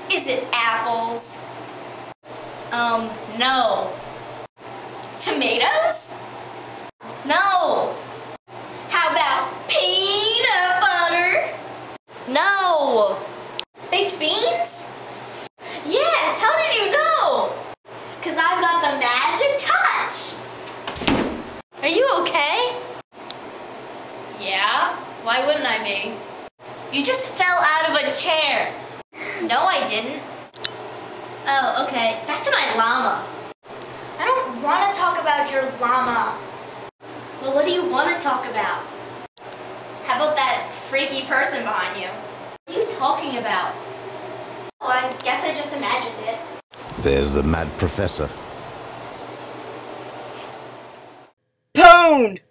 Is it apples? No. Tomatoes? No. How about peanut butter? No. Baked beans? Yes, how did you know? Because I've got the magic touch. Are you okay? Yeah, why wouldn't I be? You just fell out of a chair. No, I didn't. Oh, okay. Back to my llama. I don't want to talk about your llama. Well, what do you want to talk about? How about that freaky person behind you? What are you talking about? Well, I guess I just imagined it. There's the mad professor. Pwned!